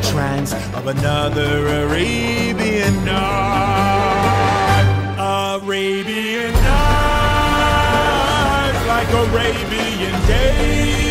trance of another Arabian night. Arabian night, like Arabian days.